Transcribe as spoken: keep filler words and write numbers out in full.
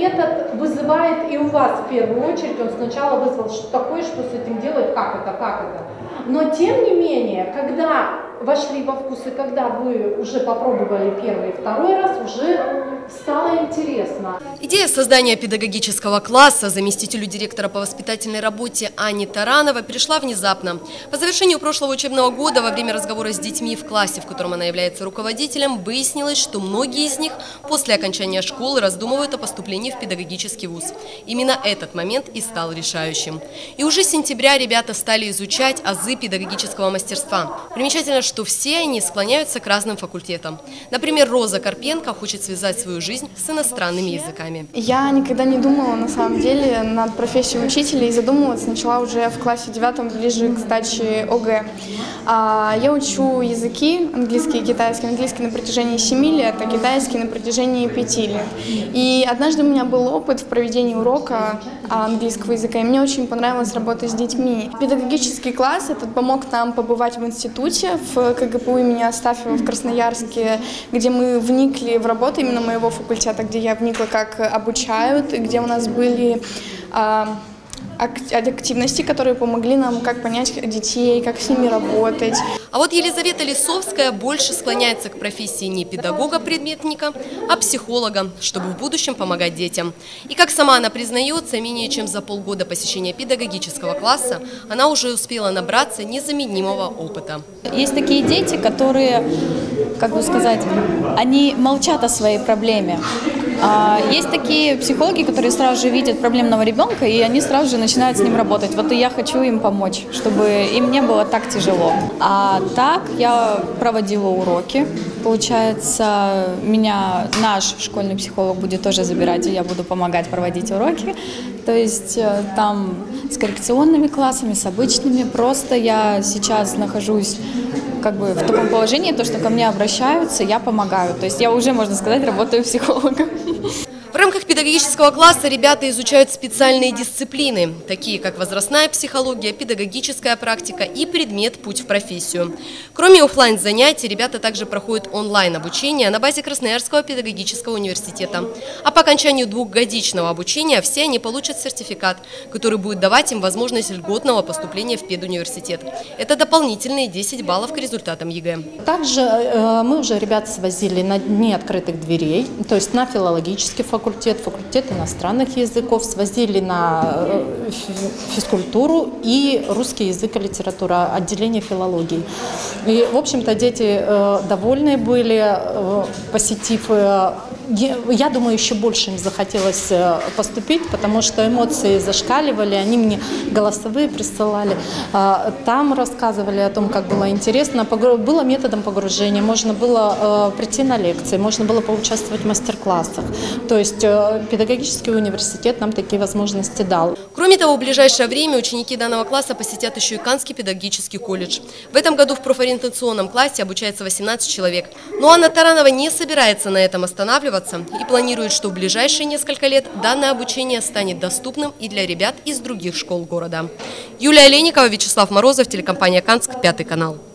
метод вызывает и у вас в первую очередь, он сначала вызвал, что такое, что с этим делать, как это, как это. Но тем не менее, когда вошли во вкус и когда вы уже попробовали первый и второй раз, уже стало интересно. Идея создания педагогического класса заместителю директора по воспитательной работе Анне Тарановой пришла внезапно. По завершению прошлого учебного года, во время разговора с детьми в классе, в котором она является руководителем, выяснилось, что многие из них после окончания школы раздумывают о поступлении в педагогический вуз. Именно этот момент и стал решающим. И уже с сентября ребята стали изучать азы педагогического мастерства. Примечательно, что все они склоняются к разным факультетам. Например, Роза Карпенко хочет связать свою жизнь с иностранными языками. Я никогда не думала, на самом деле, над профессией учителя, и задумываться начала уже в классе девятом, ближе к сдаче ОГЭ. Я учу языки, английский и китайский, английский на протяжении семи лет, а китайский на протяжении пяти лет. И однажды у меня был опыт в проведении урока английского языка, и мне очень понравилось работать с детьми. Педагогический класс этот помог нам побывать в институте, в КГПУ имени Астафьева в Красноярске, где мы вникли в работу именно моего факультета, где я вникла, как обучают, где у нас были а, активности, которые помогли нам как понять детей, как с ними работать. А вот Елизавета Лисовская больше склоняется к профессии не педагога-предметника, а психолога, чтобы в будущем помогать детям. И как сама она признается, менее чем за полгода посещения педагогического класса она уже успела набраться незаменимого опыта. Есть такие дети, которые, как бы сказать, они молчат о своей проблеме. А есть такие психологи, которые сразу же видят проблемного ребенка, и они сразу же начинают с ним работать. Вот и я хочу им помочь, чтобы им не было так тяжело. А так я проводила уроки. Получается, меня наш школьный психолог будет тоже забирать, и я буду помогать проводить уроки. То есть там с коррекционными классами, с обычными. Просто я сейчас нахожусь как бы в таком положении, то, что ко мне обращаются, я помогаю. То есть я уже, можно сказать, работаю психологом. В рамках педагогического класса ребята изучают специальные дисциплины, такие как возрастная психология, педагогическая практика и предмет «Путь в профессию». Кроме офлайн-занятий, ребята также проходят онлайн-обучение на базе Красноярского педагогического университета. А по окончанию двухгодичного обучения все они получат сертификат, который будет давать им возможность льготного поступления в педуниверситет. Это дополнительные десять баллов к результатам ЕГЭ. Также э, мы уже ребят свозили на дни открытых дверей, то есть на филологический факультет. Факультет, факультет иностранных языков, свозили на физкультуру и русский язык и литература, отделение филологии. И, в общем-то, дети э, довольны были, э, посетив. Э, я думаю, еще больше им захотелось поступить, потому что эмоции зашкаливали, они мне голосовые присылали. Э, там рассказывали о том, как было интересно. Было методом погружения, можно было э, прийти на лекции, можно было поучаствовать в мастер-классах. То есть педагогический университет нам такие возможности дал. Кроме того, в ближайшее время ученики данного класса посетят еще и Канский педагогический колледж. В этом году в профориентационном классе обучается восемнадцать человек. Но Анна Таранова не собирается на этом останавливаться и планирует, что в ближайшие несколько лет данное обучение станет доступным и для ребят из других школ города. Юлия Олейникова, Вячеслав Морозов, телекомпания «Канск», Пятый канал.